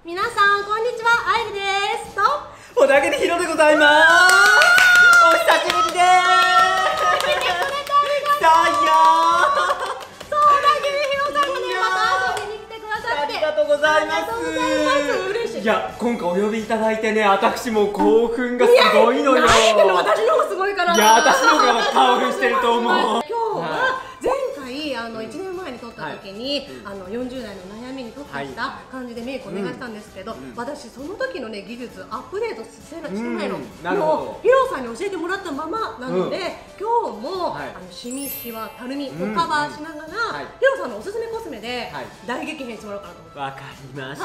皆さんこんにちは、あいりですと小田切ひろでございます。お久しぶりです。さあよ小田切ひろさんもね、また遊びに来てくださってありがとうございます。 嬉しい。 いや、今回お呼びいただいてね、私も興奮がすごいのよ。 何言ってんの、私の方がすごいから。 いや、私の方が興奮してると思う。 今日は前回1年前に撮った時に40代の悩みに特化した感じでメイクお願いしたんですけど、私その時のね技術アップデートしてないの。もうヒロさんに教えてもらったままなので、今日もシミシワたるみをカバーしながらヒロさんのおすすめコスメで大激変してもらおうかなと思って。 わかりました。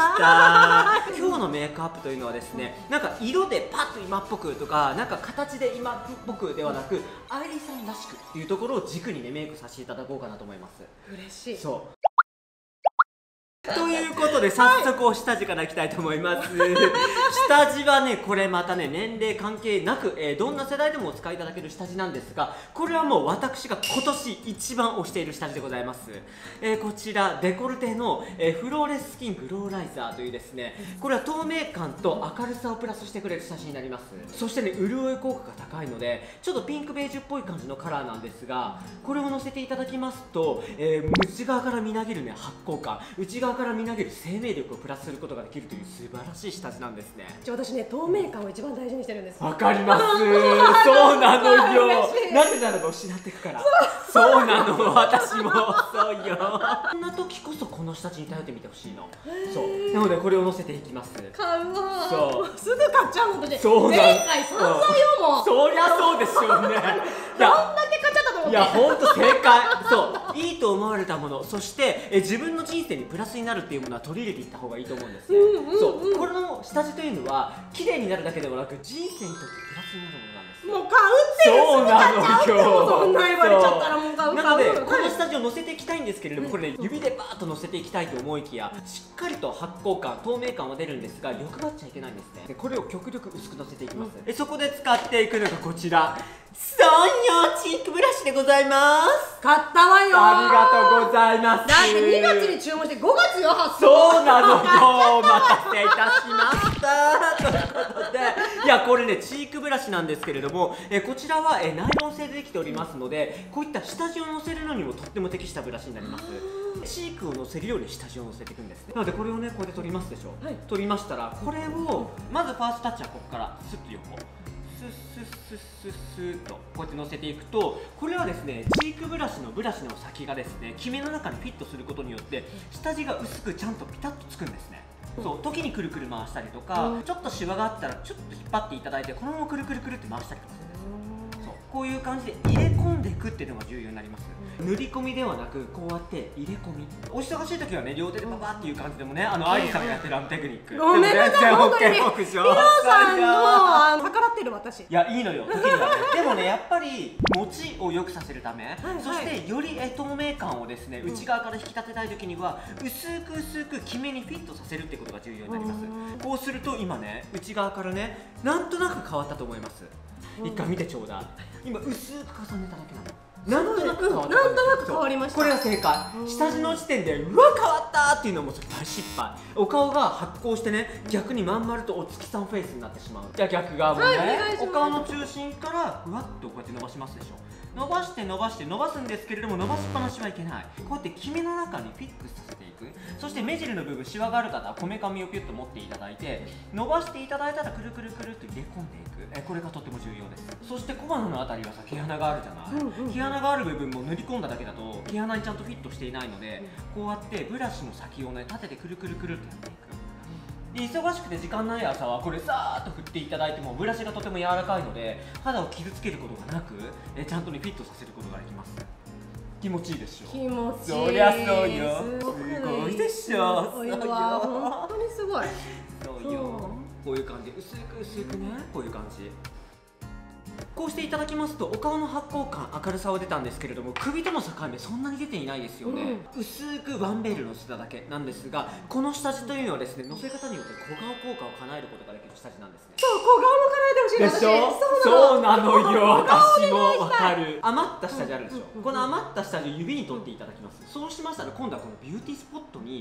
今日のメイクアップというのはですね、なんか色でパッと今っぽくとか、なんか形で今っぽくではなく、アイリーさんらしくっていうところを軸にねメイクさせていただこうかなと思います。 嬉しい。 そうということで早速お下地からいきたいと思います。下地はね、これまたね年齢関係なく、どんな世代でもお使いいただける下地なんですが、これはもう私が今年一番推している下地でございます。こちらデコルテの、フローレススキングローライザーというですね、これは透明感と明るさをプラスしてくれる下地になります。そしてね、潤い効果が高いのでちょっとピンクベージュっぽい感じのカラーなんですが、これをのせていただきますと、内側からみなぎるね発光感、内側からみなぎる生命力をプラスすることができるという素晴らしい下地なんですね。 私ね、透明感を一番大事にしてるんです。 わかります。そうなのよ。なぜならば失っていくから。そうなの、私もそうよ。こんな時こそこの下地に頼ってみてほしいの。そうなのでこれをのせていきます。 買うわ。 そうすぐ買っちゃうので。 そう前回散々よ、もう。 そりゃそうでしょうね。 どんだけ買っちゃったと思って。 いや、ほんと正解。そういいと思われたもの、そして自分の人生にプラスになるっていうものは取り入れていった方がいいと思うんですね。そうこれの下地というのは綺麗になるだけではなく、人生にとってプラスになるものなんです。 もう買うってそうなのよ。 そんな言われちゃったらもう買う。 なのでこの下地をのせていきたいんですけれども、これね指でバーッとのせていきたいと思いきや、しっかりと発光感透明感は出るんですが、欲張っちゃいけないんですね。でこれを極力薄くのせていきます。そこで使っていくのがこちら、そうよ、チークブラシでございます。 買ったわよ。 ありがとうございます。 だって2月に注文して5月よ、発送。 そうなのよ。お待たせいたしましたということで、いやこれねチークブラシなんですけれども、こちらはナイロン製でできておりますので、こういった下地をのせるのにもとっても適したブラシになります。チークをのせるように下地をのせていくんですね。なのでこれをねこうやって取りますでしょ、取りましたら、これをまずファーストタッチはここからスッと横スッスッスッスッスッとこうやってのせていくと、これはですねチークブラシの先がですねキメの中にフィットすることによって下地が薄くちゃんとピタッとつくんですね。そう時にくるくる回したりとか、ちょっとシワがあったらちょっと引っ張っていただいて、このままくるくるくるって回したりとかするんです。そうこういう感じで入れ込んでいくっていうのが重要になります。塗り込みではなく、こうやって入れ込み。お忙しい時はね両手でババーっていう感じでもね、アイリさんがやってるテクニック、 ごめんなさい、本当にヒロさんの逆らってる私。 いやいいのよ、時にはね。でもねやっぱり持ちを良くさせるため、そしてより透明感をですね内側から引き立てたい時には薄く薄くキメにフィットさせるってことが重要になります。こうすると今ね内側からねなんとなく変わったと思います。一回見てちょうだい。今薄く重ねただけなの。なんとなく変わりました。 これが正解。下地の時点でうわ変わったっていうのもそれ大失敗。お顔が発光してね、逆にまん丸とお月さんフェイスになってしまう。じゃあ逆側もね、お顔の中心からふわっとこうやって伸ばしますでしょ。伸ばして伸ばして伸ばすんですけれども、伸ばしっぱなしはいけない。こうやってキメの中にフィックスさせていく。そして目尻の部分シワがある方はこめかみをピュッと持っていただいて、伸ばしていただいたらくるくるくるっと入れ込んでいく。これがとっても重要です。そして小鼻のあたりはさ毛穴があるじゃない。毛穴がある部分も塗り込んだだけだと毛穴にちゃんとフィットしていないので、こうやってブラシの先をね立ててくるくるくるってやっていく。で忙しくて時間ない朝はこれさーっと振っていただいても、ブラシがとても柔らかいので肌を傷つけることがなく、ちゃんとねフィットさせることができます。気持ちいいでしょ。 気持ちいい。 そりゃそうよ。すごいでしょ。 お湯は本当にすごい。 そうよ。こういう感じ、薄く薄くね、こういう感じ。こうしていただきますとお顔の発光感、明るさは出たんですけれども、首との境目そんなに出ていないですよね。薄くワンベールのせただけなんですが、この下地というのはですねのせ方によって小顔効果を叶えることができる下地なんですね。 そう、小顔も叶えてほしい。 でしょ。そうなのよ。私もわかる。余った下地あるでしょ。この余った下地を指に取っていただきます。そうしましたら今度はこのビューティースポットに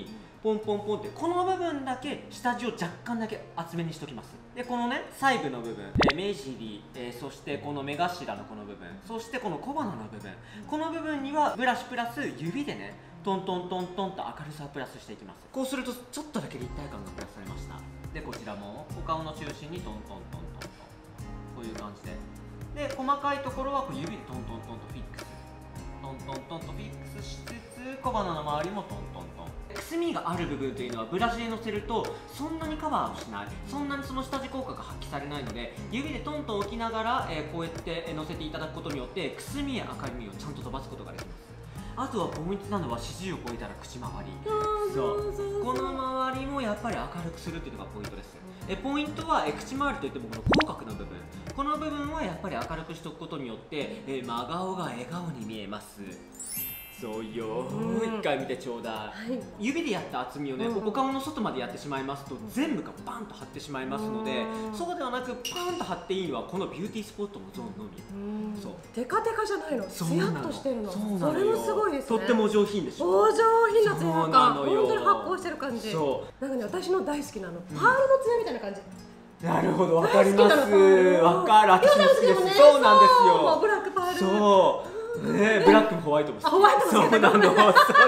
ポンポンポンってこの部分だけ下地を若干だけ厚めにしておきます。でこのね細部の部分、目尻、そしてこの目頭のこの部分、そしてこの小鼻の部分、この部分にはブラシプラス指でねトントントントンと明るさをプラスしていきます。こうするとちょっとだけ立体感がプラスされました。でこちらもお顔の中心にトントントントンとこういう感じで、細かいところはこう指でトントントンとフィックス、トントントンとフィックスしつつ小鼻の周りもトントントン。くすみがある部分というのはブラシでのせるとそんなにカバーをしない、そんなにその下地効果が発揮されないので、指でトントン置きながら、こうやってのせていただくことによってくすみや明るみをちゃんと飛ばすことができます。あとはポイントなのは四十を超えたら口周り、そうこの周りもやっぱり明るくするっていうのがポイントです。ポイントは口周りといってもこの口角の部分、この部分はやっぱり明るくしておくことによって真顔が笑顔に見えます。そうよー、一回見てちょうだい。指でやった厚みをね、お顔の外までやってしまいますと全部がバンと張ってしまいますので、そうではなくパンと張っていいのはこのビューティースポットのゾーンのみ。そうテカテカじゃないの、ツヤっとしてるの。それもすごいですね。 とってもお上品でしょ。 お上品なツヤ感、本当に発光してる感じ。なんかね、私の大好きなのパールのツヤみたいな感じ。 なるほど、わかります。わかる、私も好きです。そうなんですよ。 ブラックパール。 そうね、ブラックもホワイトもホワイトもそうなの、そうよ。ね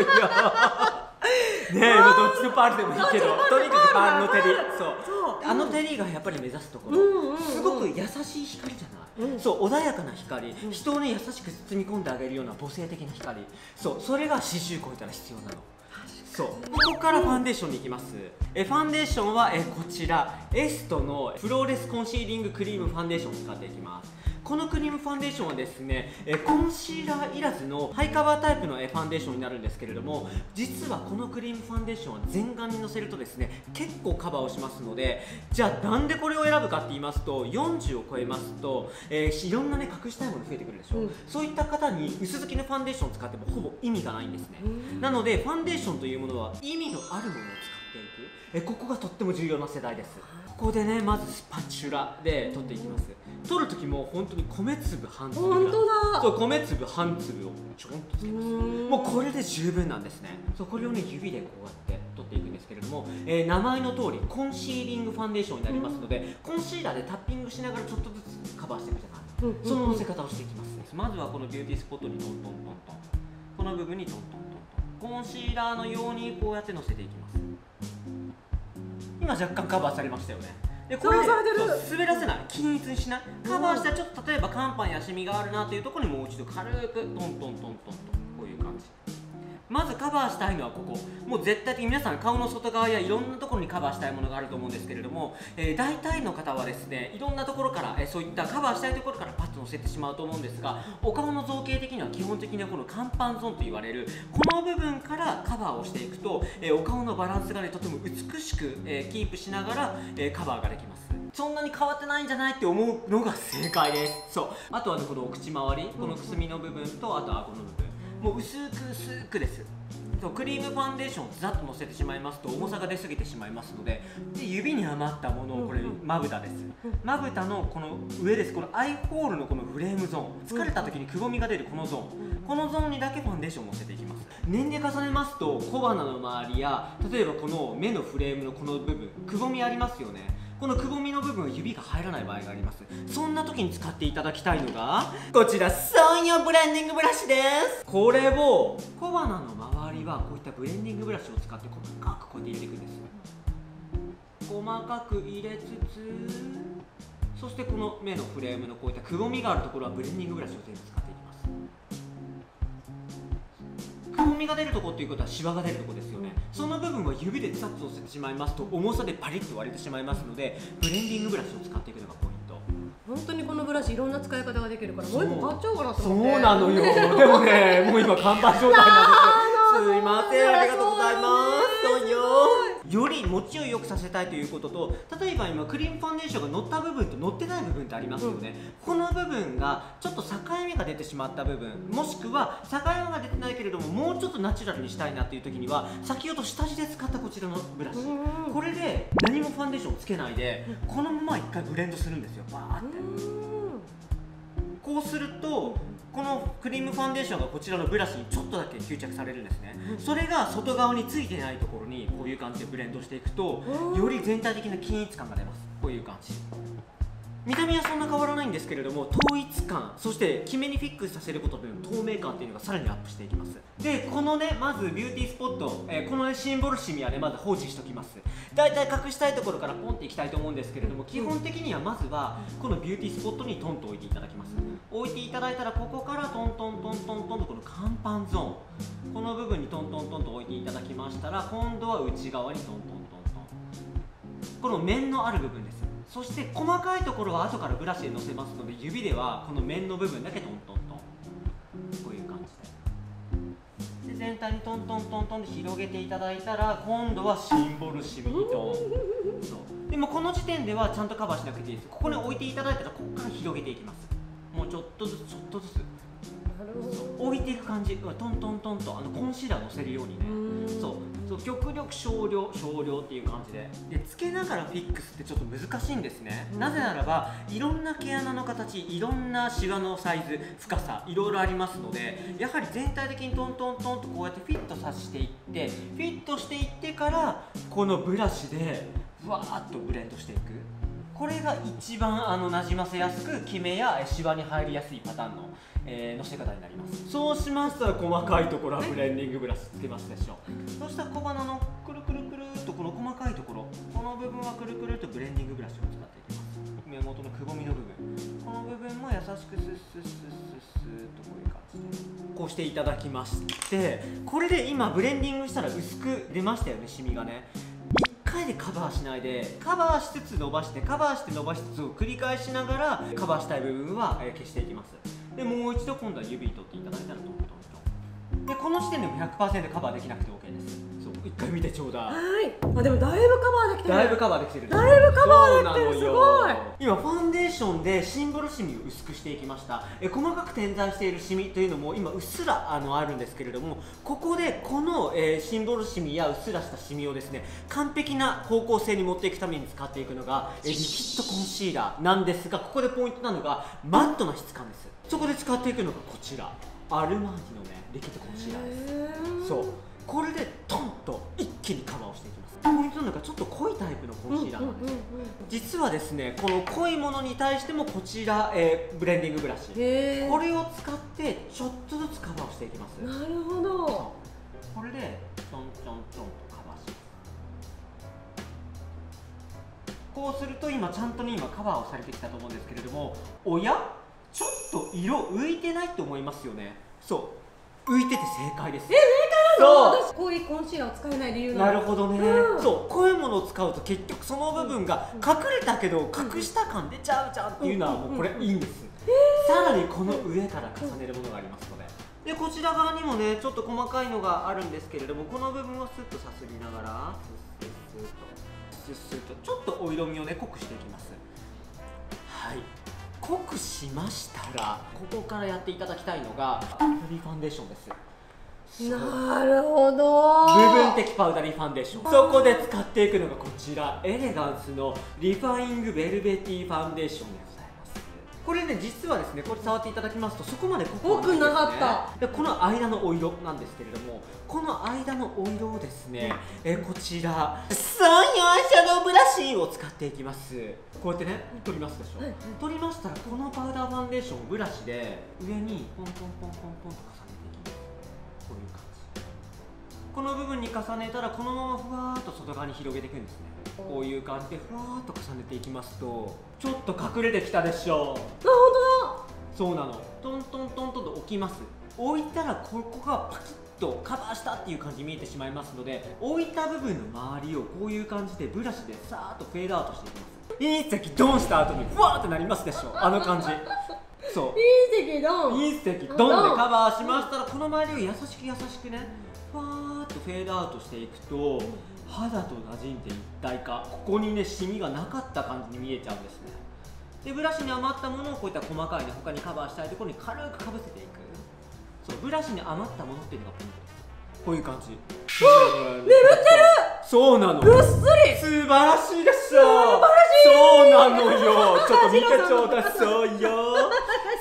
え、どっちのパールでもいいけど、とにかくパールの照り、そうあの照りがやっぱり目指すところ、すごく優しい光じゃない。そう穏やかな光、人をね優しく包み込んであげるような母性的な光、そうそれが40超えたら必要なの。そうここからファンデーションに行きます。ファンデーションはこちらエストのフローレスコンシーリングクリームファンデーションを使っていきます。このクリームファンデーションはですね、コンシーラーいらずのハイカバータイプのファンデーションになるんですけれども、実はこのクリームファンデーションは全顔にのせるとですね結構カバーをしますので、じゃあなんでこれを選ぶかって言いますと、40を超えますと、いろんなね隠したいもの増えてくるでしょ、そういった方に薄付きのファンデーションを使ってもほぼ意味がないんですね。なのでファンデーションというものは意味のあるものを使っていく、ここがとっても重要な世代です。ここでねまずスパチュラで取っていきます。取る時も本当に米粒半粒、 本当だ、 そう米粒半粒をちょんとつけます。もうこれで十分なんですね。そうこれをね指でこうやって取っていくんですけれども、名前の通りコンシーリングファンデーションになりますので、コンシーラーでタッピングしながらちょっとずつカバーしていくじゃない、その乗せ方をしていきます。まずはこのビューティースポットにトントントントン、この部分にトントントントン、コンシーラーのようにこうやって乗せていきます。今若干カバーされましたよね。でこれで滑らせない、均一にしない、カバーしたらちょっと例えば乾パンやシミがあるなというところにもう一度軽くトントントントンとこういう感じ。まずカバーしたいのはここ、もう絶対的に皆さん顔の外側やいろんなところにカバーしたいものがあると思うんですけれども、大体の方はですねいろんなところから、そういったカバーしたいところからパッと乗せてしまうと思うんですが、お顔の造形的には基本的にはこの乾パンゾーンと言われるこの部分からカバーをしていくと、お顔のバランスがねとても美しく、キープしながら、カバーができます。そんなに変わってないんじゃないって思うのが正解です。そうあとは、ね、このお口周り、このくすみの部分とあと顎の部分、もう薄く薄くです。そうクリームファンデーションをざっとのせてしまいますと重さが出過ぎてしまいますので、指に余ったものをこれまぶたです。まぶたのこの上です。このアイホールのこのフレームゾーン、疲れた時にくぼみが出るこのゾーン、このゾーンにだけファンデーションをのせていきます。年齢重ねますと小鼻の周りや例えばこの目のフレームのこの部分くぼみありますよね。このくぼみの部分は指が入らない場合があります。そんな時に使っていただきたいのがこちらソンヨブレンディングブラシです。これを小鼻の周りはこういったブレンディングブラシを使って細かくこうやって入れていくんです。細かく入れつつ、そしてこの目のフレームのこういったくぼみがあるところはブレンディングブラシを全部使っていきます。くぼみが出るところということはシワが出るところですよね。その部分は指でザッと乗せてしまいますと重さでパリッと割れてしまいますので、ブレンディングブラシを使っていくのがポイント。 本当にこのブラシいろんな使い方ができるからもう一個買っちゃおうかなと思って。 そうなのよ。でもねもう今乾杯状態なんですよ。すいません、ありがとうございます。そうよ。より持ちを良くさせたいということと、例えば今クリームファンデーションが乗った部分と乗ってない部分ってありますよね。この部分がちょっと境目が出てしまった部分、もしくは境目が出てないけれどももうちょっとナチュラルにしたいなっていう時には、先ほど下地で使ったこちらのブラシ、これで何もファンデーションをつけないでこのまま一回ブレンドするんですよ。バーってこうするとこのクリームファンデーションがこちらのブラシにちょっとだけ吸着されるんですね。それが外側についてないところにこういう感じでブレンドしていくと、より全体的な均一感が出ます。こういう感じ。見た目はそんな変わらないんですけれども、統一感、そして決めにフィックスさせることでの透明感っていうのがさらにアップしていきます。でこのね、まずビューティースポット、この、ね、シンボルシミはねまず放置しておきます。だいたい隠したいところからポンっていきたいと思うんですけれども、基本的にはまずはこのビューティースポットにトンと置いていただきます。置いていただいたら、ここからトントントントントンとこの乾パンゾーン、この部分にトントントンと置いていただきましたら、今度は内側にトントントントン、この面のある部分です。そして細かいところは後からブラシでのせますので、指ではこの面の部分だけトントントン、こういう感じで全体にトントントントンで広げていただいたら、今度はシンボルシミにトン。そうでもこの時点ではちゃんとカバーしなくていいです。ここに置いていただいたら、ここから広げていきます。もうちょっとずつちょっとずつ置いていく感じ、トントントンとコンシーラーのせるようにね、そう極力少量っていう感じでつけながらフィックスってちょっと難しいんですね。なぜならばいろんな毛穴の形、いろんなシワのサイズ、深さいろいろありますので、やはり全体的にトントントンとこうやってフィットさせていって、フィットしていってからこのブラシでふわーっとブレンドしていく。これが一番なじませやすく、キメやシワに入りやすいパターンののせ方になります。そうしましたら細かいところはブレンディングブラシつけますでしょう。そしたら小鼻のくるくるくるっとこの細かいところ、この部分はくるくるっとブレンディングブラシを使っていきます。目元のくぼみの部分、この部分も優しくスッスッスッスッスッとこういう感じでこうしていただきまして、これで今ブレンディングしたら薄く出ましたよね、シミがね。1回でカバーしないで、カバーしつつ伸ばして、カバーして伸ばしつつを繰り返しながら、カバーしたい部分は消していきます。でもう一度今度は指に取っていただいたらトントントンで、この時点でも 100% カバーできなくて OK です。そう、一回見てちょうだい。 はい、でもだいぶカバーできてる。 だいぶカバーできてる。 だいぶカバーできてる。すごい。 今ファンデーションでシンボルシミを薄くしていきました。細かく点在しているシミというのも今うっすらあるんですけれども、ここでこの、シンボルシミやうっすらしたシミをですね、完璧な方向性に持っていくために使っていくのがリキッドコンシーラーなんですが、ここでポイントなのがマットな質感です。そこで使っていくのがこちら、アルマーニのねリキッドコンシーラーです。そう、これでトンと一気にカバーをしていきます。ポイントなのがちょっと濃いタイプのコンシーラーなんです。実はですね、この濃いものに対してもこちら、ブレンディングブラシ、これを使ってちょっとずつカバーをしていきます。 なるほど。 これでちょんちょんちょんとカバーします。こうすると今ちゃんとね、今カバーをされてきたと思うんですけれども、おやちょっと色浮いてないって思いますよね。そう浮いてて正解です。 正解なの？私濃いコンシーラーを使えない理由なるほどね、そう濃いものを使うと結局その部分が隠れたけど隠した感出ちゃうじゃんっていうのはもうこれいいんです。さらにこの上から重ねるものがありますので、こちら側にもねちょっと細かいのがあるんですけれども、この部分をスッとさすりながらスッスッとちょっとお色味をね濃くしていきます。はい、濃くしましたら、ここからやっていただきたいのがパウダリーファンデーションです。 なるほど。 部分的パウダリーファンデーション、そこで使っていくのがこちら、エレガンスのリファイングベルベティファンデーションでございます。これね実はですね、これ触っていただきますとそこまで濃くなかった。でこの間のお色なんですけれども、この間のお色をですね、こちらサンヨアイシャドウブラシを使っていきます。こうやってね取りますでしょ、取りましたらこのパウダーファンデーションをブラシで上にポンポンポンポンポンと重ねていきます。こういう感じ、この部分に重ねたらこのままふわーっと外側に広げていくんですね。こういう感じでふわーっと重ねていきますとちょっと隠れてきたでしょ。 あ、本当だ。 そうなの、トントントントンと置きます。置いたらここがパキッとカバーしたっていう感じに見えてしまいますので、置いた部分の周りをこういう感じでブラシでさーっとフェードアウトしていきます。隕石ドンした後にふわーってなりますでしょ、あの感じ。そう隕石ドン、 隕石ドンでカバーしましたら、この周りを優しく優しくねふわーっとフェードアウトしていくと肌と馴染んで一体化、ここにねシミがなかった感じに見えちゃうんですね。でブラシに余ったものをこういった細かいね他にカバーしたいところに軽くかぶせていく。そうブラシに余ったものっていうのがポイントです。こういう感じ。 眠ってる。 そうなの。 ぐっすり。 素晴らしいでしょ。そうなのよ。ちょっと見てちょうだい。そうよ。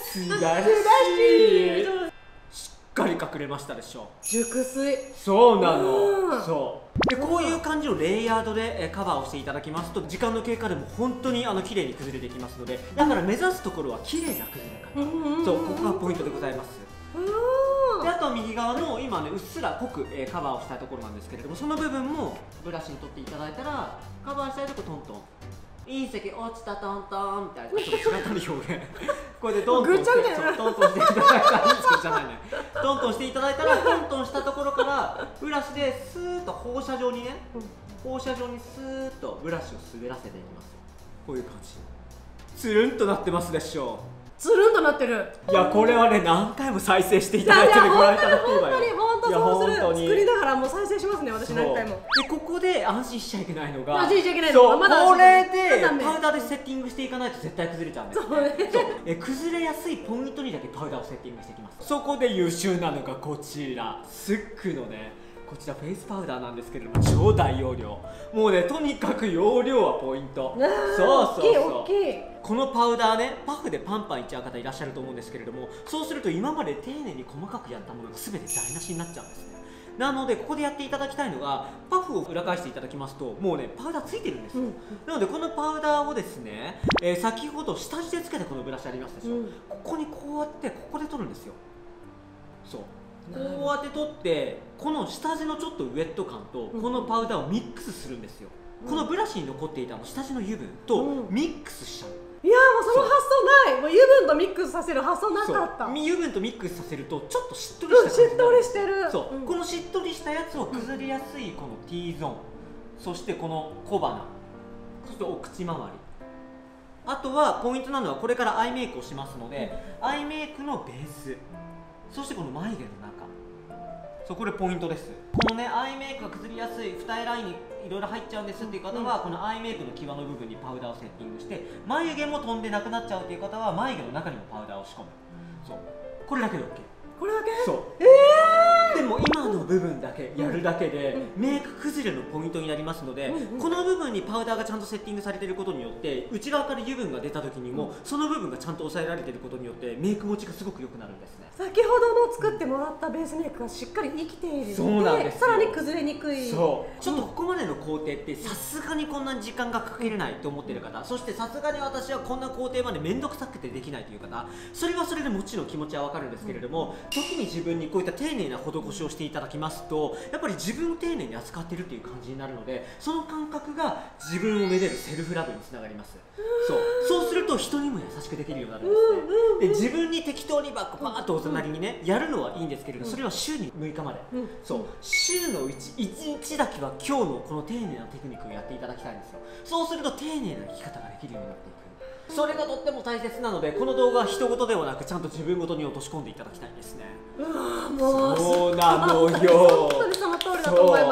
素晴らしい。しっかり隠れましたでしょ。 熟睡。 そうなの。そうで、こういう感じのレイヤードでカバーをしていただきますと、時間の経過でも本当に綺麗に崩れていきますので、だから目指すところは綺麗な崩れ方。そう、ここがポイントでございます。で、あとは右側の今ね、うっすら濃くカバーをしたいところなんですけれども、その部分もブラシに取っていただいたら、カバーしたいところトントン、隕石落ちたトントンみたいな、ちょっと違った表現これでトントンして、トントンしていただいたら、隕石じゃないね、トントンしていただいたら、トントンしたところからブラシでスーッと放射状にね、放射状にスーッとブラシを滑らせていきます。こういう感じ、つるんとなってますでしょう。 つるんとなってる。 いや、これはね、何回も再生していただいてご覧いただければよ。 本当そうする。作りながらもう再生しますね、私何回も。 で、ここで安心しちゃいけないのが、 安心しちゃいけないのが、これでパパウダーでセッティングしていかないと絶対崩れちゃうんです。崩れやすいポイントにだけパウダーをセッティングしていきます。そこで優秀なのがこちら、スックのね、こちらフェイスパウダーなんですけれども、超大容量。もうね、とにかく容量はポイント。そうそうそう。このパウダーね、パフでパンパンいっちゃう方いらっしゃると思うんですけれども、そうすると今まで丁寧に細かくやったものが全て台無しになっちゃうんですね。なので、ここでやっていただきたいのが、パフを裏返していただきますと、もうね、パウダーついてるんですよ。なので、このパウダーをですね、先ほど下地でつけたこのブラシありますでしょ、ここにこうやってここで取るんですよ。そう、こうやって取って、この下地のちょっとウェット感とこのパウダーをミックスするんですよ。このブラシに残っていた下地の油分とミックスしちゃう。 いや、もうその発想ない。もう油分とミックスさせる発想なかった。 油分とミックスさせるとちょっとしっとりした感じ。 しっとりしてる。 そう、このしっとりしたやつを崩れやすいこの T ゾーン、そしてこの小鼻、そしてお口周り、あとはポイントなのは、これからアイメイクをしますので、アイメイクのベース、そしてこの眉毛の中、そう、これポイントです。このね、アイメイクが崩れやすい二重ラインにいろいろ入っちゃうんですっていう方は、このアイメイクの際の部分にパウダーをセッティングして、眉毛も飛んでなくなっちゃうっていう方は眉毛の中にもパウダーを仕込む。そう、これだけで OK。 これだけ？ そう。でも今の部分だけやるだけでメイク崩れのポイントになりますので、この部分にパウダーがちゃんとセッティングされていることによって、内側から油分が出た時にもその部分がちゃんと抑えられていることによってメイク持ちがすごく良くなるんですね。 先ほどの作ってもらったベースメイクがしっかり生きているので、さらに崩れにくい。 そうちょっとここまでの工程ってさすがにこんなに時間がかけれないと思っている方、そしてさすがに私はこんな工程まで面倒くさくてできないという方、それはそれでもちろん気持ちは分かるんですけれども、時に自分にこういった丁寧な施しをしていただきますと、やっぱり自分を丁寧に扱っているという感じになるので、その感覚が自分をめでるセルフラブにつながります。そうすると人にも優しくできるようになるんですね。で、自分に適当にパーッとお隣にね、やるのはいいんですけれど、それは週に6日まで、そう週のうち1日だけは今日のこの丁寧なテクニックをやっていただきたいんですよ。そうすると丁寧な生き方ができるようになっていく。それがとっても大切なので、この動画は人事ではなくちゃんと自分ごとに落とし込んでいただきたいんですね。 もうそうなのよ。 本当にその通りだと思います。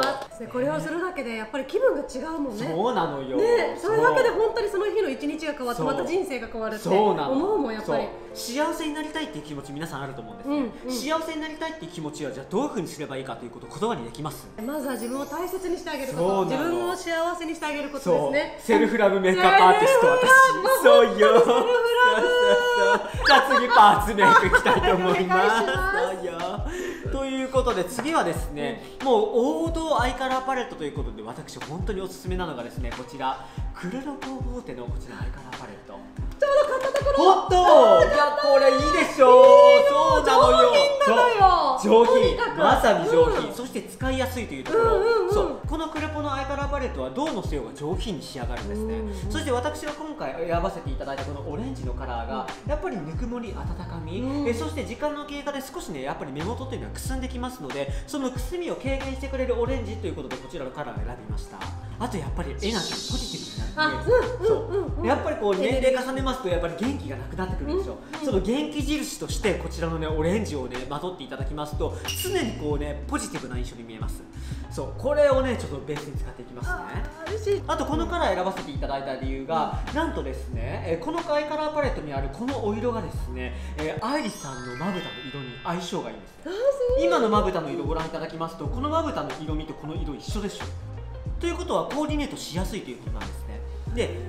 これをするだけでやっぱり気分が違うもんね。 そうなのよ。 それだけで本当にその日の一日が変わってまた人生が変わるって思うもん、やっぱり。 幸せになりたいっていう気持ち皆さんあると思うんですね。幸せになりたいっていう気持ちはじゃあどういうふうにすればいいかということを言葉にできます？ まずは自分を大切にしてあげること、自分を幸せにしてあげることですね。 セルフラブメイクアップアーティスト私。そうよ。じゃあ次パーツメイクいきたいと思います。そうよ。ということで次はですね、もう王道アイカラーパレットということで、私本当におすすめなのがですね、こちらクルロ工房店のこちらアイカラーパレット。 ちょうど買ったところ。 ほっと、いやこれいいでしょう。そうなのよ。上品、まさに上品、そして使いやすいというところ。そう、このクルポのアイカラーパレットは銅のせよが上品に仕上がるんですね。そして私が今回選ばせていただいたこのオレンジのカラーがやっぱりぬくもり、温かみ、そして時間の経過で少しね、やっぱり目元というのはくすんできますので、そのくすみを軽減してくれるオレンジということでこちらのカラーを選びました。あとやっぱりエナジーポジティブになるんで、そうやっぱりこう年齢重ねますとやっぱり元気がなくなってくるんですよ。その元気印としてこちらのねオレンジをねまとっていただきますと、常にこうねポジティブな印象に見えます。そう、これをねちょっとベースに使っていきますね。あとこのカラー選ばせていただいた理由が、なんとですね、このアイカラーパレットにあるこのお色がですね、アイリスさんのまぶたの色に相性がいいんです。今のまぶたの色をご覧いただきますと、このまぶたの色味とこの色一緒でしょ。ということはコーディネートしやすいということなんですね。で、40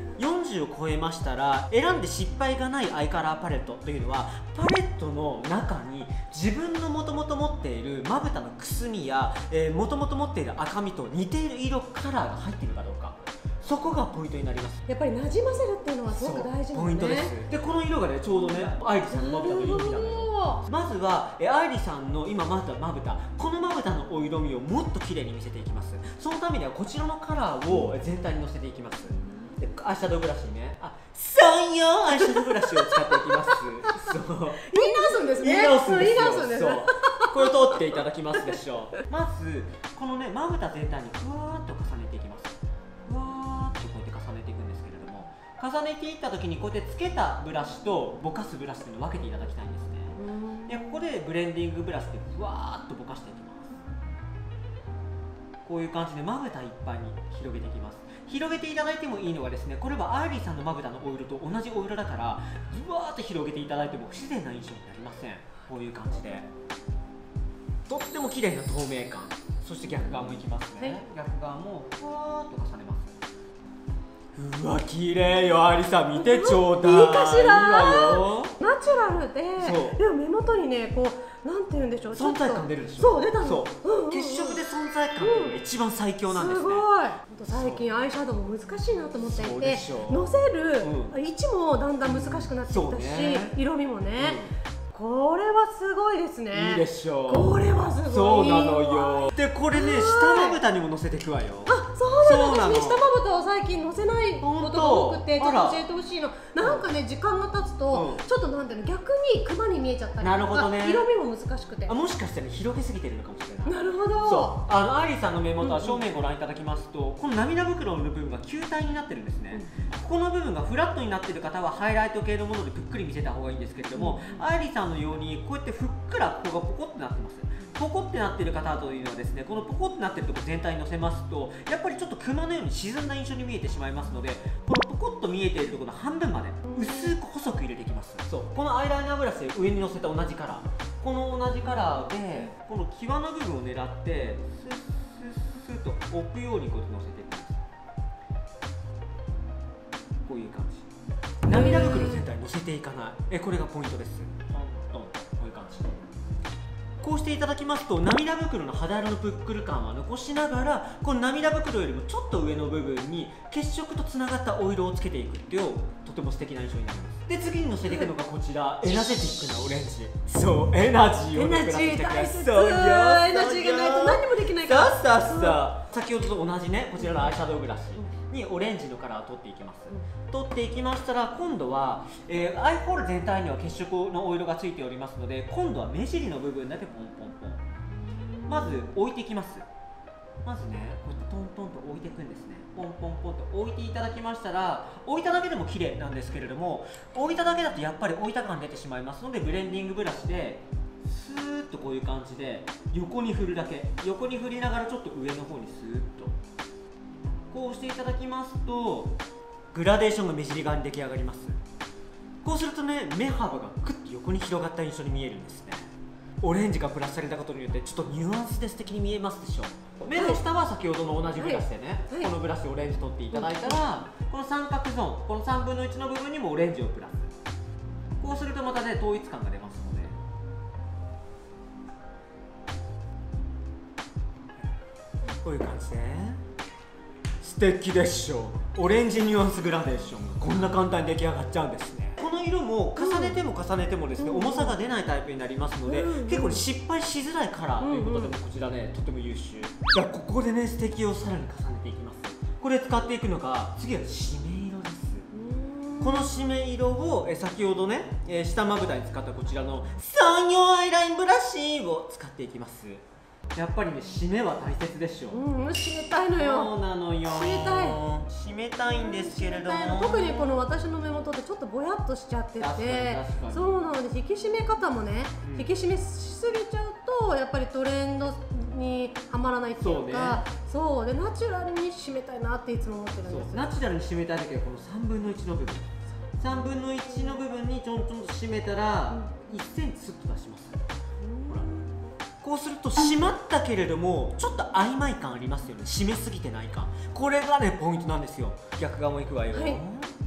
30を超えましたら選んで失敗がないアイカラーパレットというのは、パレットの中に自分のもともと持っているまぶたのくすみやもともと持っている赤みと似ている色カラーが入っているかどうか、そこがポイントになります。 やっぱり馴染ませるっていうのはすごく大事なんですね。 ポイントです。でこの色がねちょうどね愛理さんのまぶたの色味なのよ。まずは愛理さんの今まぶたこのまぶたのお色味をもっと綺麗に見せていきます。そのためにはこちらのカラーを全体にのせていきます。でアイシャドウブラシにね、そうよアイシャドウブラシを使っていきます。そう言い直すんですね。 言い直すんですよ。 言い直すんです。 そうこれを通っていただきますでしょう。まずこのねまぶた全体にふわーっと重ねていきます。ふわーっとこうやって重ねていくんですけれども、重ねていった時にこうやってつけたブラシとぼかすブラシというのを分けていただきたいんですね。でここでブレンディングブラシでふわーっとぼかしていきます。こういう感じでまぶたいっぱいに広げていきます。広げていただいてもいいのがですね、これはアイリーさんのまぶたのお色と同じお色だからふわーっと広げていただいても不自然な印象になりません。こういう感じでとっても綺麗な透明感。そして逆側もいきますね、はい、逆側もふわーっと重ねます。うわ綺麗よアイリさん見てちょうだい。 いいかしら。 いいわよ。 ナチュラルででも目元にねこうなんて言うんでしょう、 存在感出るでしょ。 そう出たの。そう、 血色で存在感っていうのが一番最強なんですね。 すごい。最近アイシャドウも難しいなと思っていて、のせる位置もだんだん難しくなってきたし、色味もね、これはすごいですね。 いいでしょう。 これはすごい。 そうなのよ。でこれね下まぶたにものせていくわよ。 あ、そうなの。私ね下まぶたを最近のせないことが多くて、ちょっと教えてほしいの。なんかね時間が経つとちょっとなんていうの逆にクマに見えちゃったりとか、色味も難しくて。 もしかしたら広げすぎてるのかもしれない。 なるほど。 そう、アイリーさんの目元は正面ご覧いただきますと、この涙袋の部分が球体になってるんですね。ここの部分がフラットになっている方はハイライト系のものでぷっくり見せた方がいいんですけれども、アイリーさんのようにこうやってふっくらここがポコってなってます。ポコってなっている方というのはですね、このポコってなっているところ全体にのせますとやっぱりちょっとクマのように沈んだ印象に見えてしまいますので、このポコッと見えているところの半分まで薄く細く入れていきます。そう、このアイライナーブラシで上にのせた同じカラー、この同じカラーでこの際の部分を狙ってスッスッスッと置くようにこうやってのせていきます。こういう感じ。涙袋全体にのせていかない。これがポイントです。トントンとこういう感じ。こうしていただきますと涙袋の肌色のぷっくる感は残しながら、この涙袋よりもちょっと上の部分に血色とつながったお色をつけていくっていうとても素敵な印象になります。で次にのせていくのがこちら、エナジェティックなオレンジ。そうエナジーをエナジー大切。 そうよ、 エナジーがないと何にもできないから。 さあ先ほどと同じねこちらのアイシャドウブラシにオレンジのカラーを取っていきます。取っていきましたら今度は、アイホール全体には血色のお色がついておりますので、今度は目尻の部分だけポンポンポンまず置いていきます。まずねこうやってトントンと置いていくんですね。ポンポンポンと置いていただきましたら、置いただけでも綺麗なんですけれども、置いただけだとやっぱり置いた感出てしまいますので、ブレンディングブラシでスーッとこういう感じで横に振るだけ、横に振りながらちょっと上の方にスーッとこうしていただきますとグラデーションが目尻側に出来上がります。こうするとね目幅がグッと横に広がった印象に見えるんですね。オレンジがプラスされたことによってちょっとニュアンスで素敵に見えますでしょう。目の下は先ほどの同じブラシでね、このブラシでオレンジ取っていただいたら、この三角ゾーン、この3分の1の部分にもオレンジをプラス。こうするとまたね統一感が出ますので、こういう感じで素敵でしょう。オレンジニュアンスグラデーションがこんな簡単に出来上がっちゃうんですね。この色も重ねても重ねてもですね、重さが出ないタイプになりますので、結構失敗しづらいカラーということでもこちらねとても優秀。じゃあここでね素敵をさらに重ねていきます。これ使っていくのが次は締め色です。この締め色を先ほどね下まぶたに使ったこちらの産業アイラインブラシを使っていきます。やっぱりね締めは大切でしょ。 締めたいのよ。 そうなのよ。締めたいんですけれども、 特にこの私の目元ってちょっとぼやっとしちゃってて、そうなので引き締め方もね、引き締めしすぎちゃうとやっぱりトレンドにはまらないっていうか、そうでナチュラルに締めたいなっていつも思ってるんです。 ナチュラルに締めたい時はこの3分の1の部分、3分の1の部分にちょんちょんと締めたら1センチスッと出します。こうすると締まったけれどもちょっと曖昧感ありますよね。締めすぎてない感、これがねポイントなんですよ。逆側もいくわよ。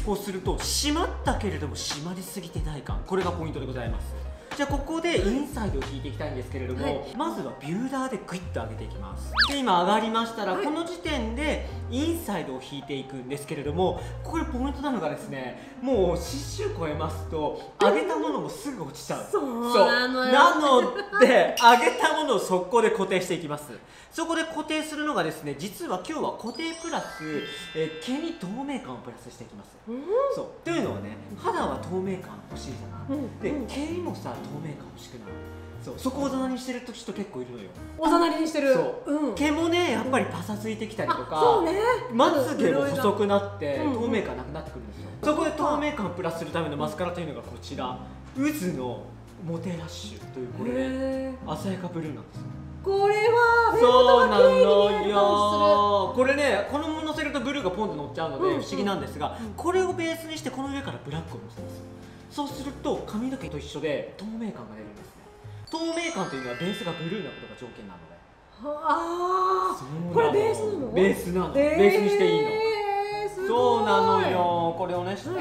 こうすると締まったけれども締まりすぎてない感、これがポイントでございます。じゃあここでインサイドを引いていきたいんですけれども、はい、まずはビューラーでグイッと上げていきます。で今上がりましたら、はい、この時点でインサイドを引いていくんですけれども、これポイントなのがですね、もう40周超えますと上げたものもすぐ落ちちゃう。そうなので上げたものを速攻で固定していきます。そこで固定するのがですね、実は今日は固定プラス、毛に透明感をプラスしていきます。そうというのはね、肌は透明感欲しいじゃない、で毛にもさ透明感欲しくなる。そこをおざなりにしてる人結構いるのよ。おざなりにしてる。毛もねやっぱりパサついてきたりとか、まつげも細くなって透明感なくなってくるんですよ。そこで透明感をプラスするためのマスカラというのがこちら、渦のモテラッシュというこれね、鮮やかブルーなんですよ。これはそうなのよ。これね、このまま乗せるとブルーがポンと乗っちゃうので不思議なんですが、これをベースにしてこの上からブラックを乗せます。そうすると髪の毛と一緒で透明感が出るんですね。透明感というのはベースがブルーなことが条件なので。ああ、これベースなの？ベースなの。ベースにしていいの。そうなのよ。これをね、下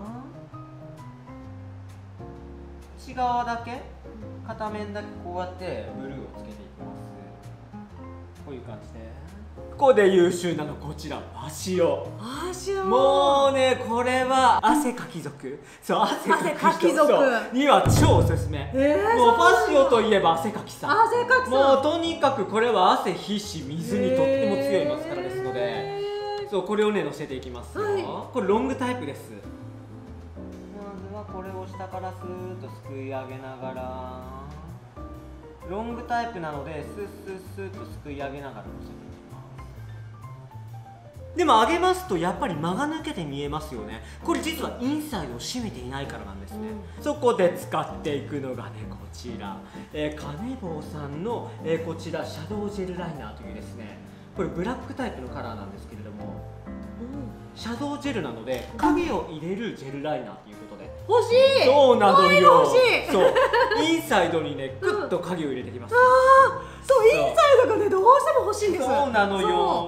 内側だけ、片面だけこうやってブルーをつけていきます。こういう感じで。ここで優秀なのこちらファシオ。もうね、これは汗かき族、そう汗かき族には超おすすめ。もうファシオといえば汗かきさん。もうとにかくこれは汗皮脂水にとっても強いマスカラですので、そうこれをねのせていきますよ。これロングタイプです。まずはこれを下からスーッとすくい上げながら、ロングタイプなのでスッスッスッとすくい上げながらのせていきます。でも上げますとやっぱり間が抜けて見えますよね。これ実はインサイドを締めていないからなんですね。そこで使っていくのがねこちら、カネボウさんの、こちらシャドウジェルライナーというですね、これブラックタイプのカラーなんですけれども、シャドウジェルなので影を入れるジェルライナーということで欲しい。そうなのよ。そうインサイドにねグッと影を入れてきます。そうインサイドがねどうしても欲しいんです。そうなのよ。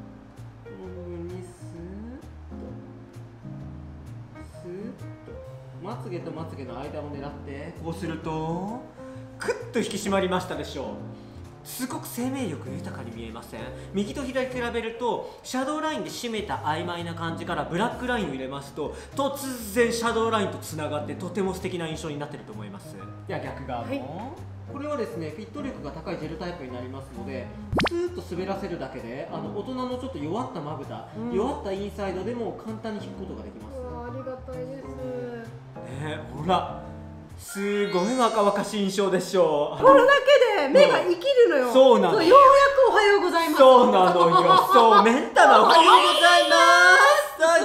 まつげとまつげの間を狙って、こうするとクッと引き締まりましたでしょう。すごく生命力豊かに見えません？右と左比べるとシャドウラインで締めた曖昧な感じからブラックラインを入れますと突然シャドウラインとつながってとても素敵な印象になっていると思います。では逆側も、これはですねフィット力が高いジェルタイプになりますので、スーッと滑らせるだけで大人のちょっと弱ったまぶた、弱ったインサイドでも簡単に引くことができます。ありがたいです。ほらすごい若々しい印象でしょう。これだけで目が生きるのよ。そうなの。ようやくおはようございます。そうなのよ。そうメンタルおはようございます。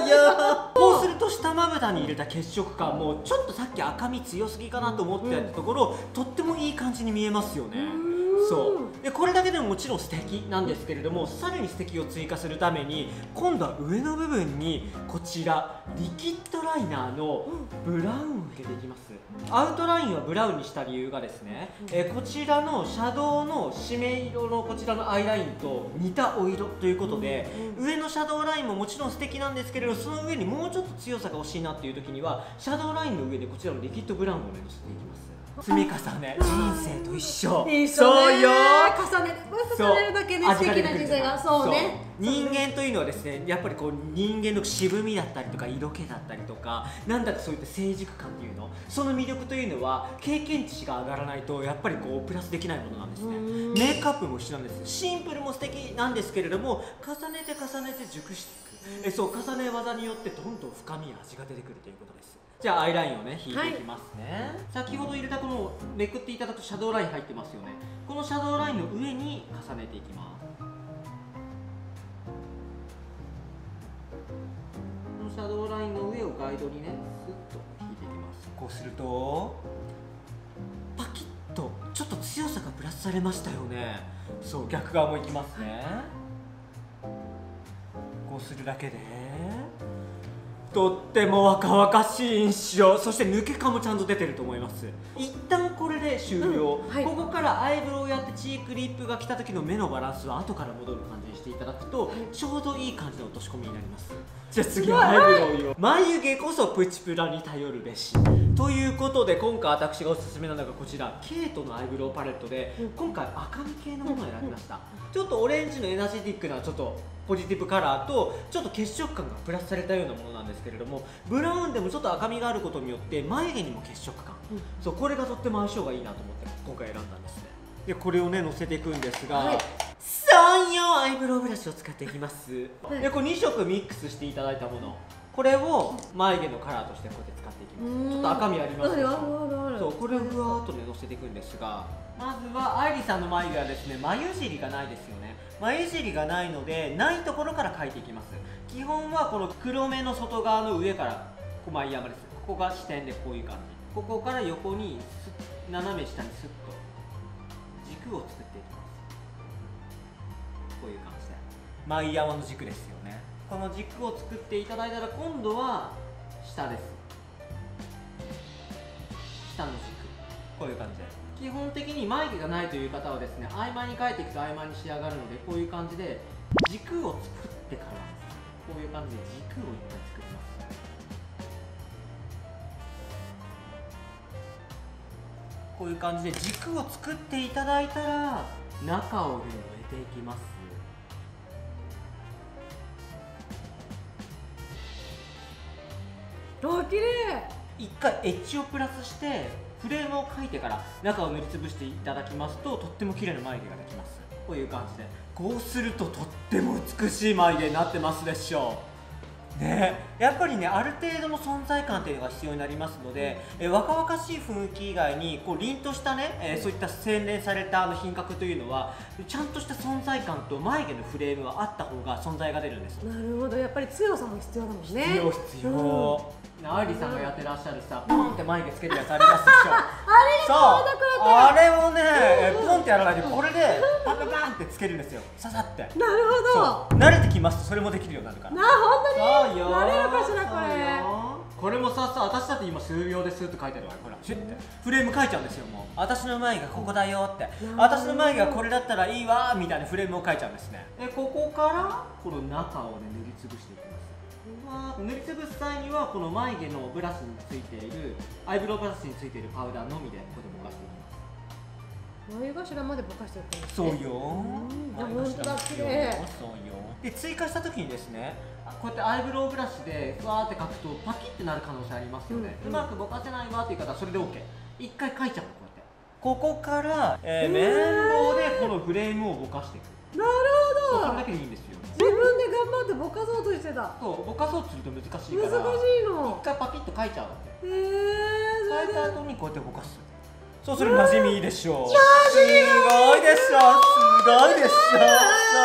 そうよ。こうすると下まぶたに入れた血色感もちょっとさっき赤み強すぎかなと思ってやったところ、とってもいい感じに見えますよね。そうでこれだけでももちろん素敵なんですけれども、さらに素敵を追加するために今度は上の部分にこちらリキッドライナーのブラウンを入れていきます。アウトラインはブラウンにした理由がですね、こちらのシャドウの締め色のこちらのアイラインと似たお色ということで、上のシャドウラインももちろん素敵なんですけれど、その上にもうちょっと強さが欲しいなっていう時にはシャドウラインの上でこちらのリキッドブラウンをのせていきます。積み重ね、人生と一緒。そうよ。重ねるだけね、素敵な人生が。そうね。人間というのはですね、やっぱりこう人間の渋みだったりとか色気だったりとか、なんだかそういった成熟感っていうの、その魅力というのは経験値が上がらないとやっぱりこうプラスできないものなんですね。メイクアップも一緒なんです。シンプルも素敵なんですけれども、重ねて重ねて熟していく。そう重ね技によってどんどん深みや味が出てくるということです。じゃあアイラインをね引いていきますね。先ほど入れたこのめくっていただくとシャドウライン入ってますよね。このシャドウラインの上に重ねていきます。このシャドウラインの上をガイドにねスッと引いていきます。こうするとパキッとちょっと強さがプラスされましたよね。そう逆側もいきますね。こうするだけでとっても若々しい印象、そして抜け感もちゃんと出てると思います。一旦これで終了、 はい、 ここからアイブロウをやってチークリップが来た時の目のバランスは後から戻る感じにしていただくと、ちょうどいい感じの落とし込みになります。じゃあ次はアイブロウよ。眉毛こそプチプラに頼るべしということで、今回私がおすすめなのがこちらケイトのアイブロウパレットで、今回赤み系のものを選びました。ちょっとオレンジのエナジティックなちょっとポジティブカラーとちょっと血色感がプラスされたようなものなんですけれども、ブラウンでもちょっと赤みがあることによって眉毛にも血色感、そうこれがとっても相性がいいなと思って今回選んだんですね。でこれをねのせていくんですが、はい、3用アイブロウブラシを使っていきます。でこれ2色ミックスしていただいたもの、これを眉毛のカラーとしてこうやって使っていきます。ちょっと赤みありますでしょ。そうこれをふわーっとねのせていくんですが、まずは愛理さんの眉毛はですね、眉尻がないですよね。眉尻がないので、ないところから描いていきます。基本はこの黒目の外側の上からこう眉山です。ここが視点でこういう感じ、ここから横に斜め下にスッと軸を作っていきます。こういう感じで眉山の軸ですよね。この軸を作っていただいたら、今度は下です。下の軸、こういう感じで基本的に眉毛がないという方はですね、合間に描いていくと合間に仕上がるので、こういう感じで軸を作ってから、こういう感じで軸を一回作ります。こういう感じで軸を作っていただいたら、中をね植えていきます。 あ、綺麗。 一回エッジをプラスしてフレームを描いてから中を塗りつぶしていただきますと、とっても綺麗な眉毛ができます。こういう感じで、こうするととっても美しい眉毛になってますでしょうね。やっぱりね、ある程度の存在感っていうのが必要になりますので、若々しい雰囲気以外にこう凛としたね、そういった洗練された品格というのは、ちゃんとした存在感と眉毛のフレームはあった方が存在が出るんです。 なるほど、やっぱり強さも必要だもんね。 必要、アイリさんがやってらっしゃるさ、ポンって眉毛つけるやつありますでしょ。あれをね、ポンってやらないで、これでパンパンパンってつけるんですよ、ささって。 なるほど。 慣れてきますとそれもできるようになるから。 本当に。 そうよ。 慣れるかしらこれ。 これもさ、私だって今数秒ですって書いてあるわよ。ほら、シュッてフレーム書いちゃうんですよ。もう私の眉毛がここだよって、私の眉毛がこれだったらいいわみたいなフレームを書いちゃうんですね。でここからこの中をね塗りつぶしていきます。塗りつぶす際にはこの眉毛のブラシについているアイブロウブラシについているパウダーのみでここでぼかしていきます。 眉頭までぼかしていくんですね。 そうよ。 本当だ、綺麗。 そうよ。で追加した時にですね、こうやってアイブロウブラシでふわーって描くとパキッてなる可能性ありますよね。うまくぼかせないわっていう方はそれで OK。一回描いちゃうの、こうやって。ここから、綿棒でこのフレームをぼかしていく。 なるほど。 それだけでいいんですよ。 自分で頑張ってぼかそうとしてた。 そう、ぼかそうとすると難しいから。 難しいの。 一回パキッと描いちゃうわけ。 描いた後にこうやってぼかす。そうすると馴染みいいでしょう。すごいでしょ。すごいでしょ。そうよ。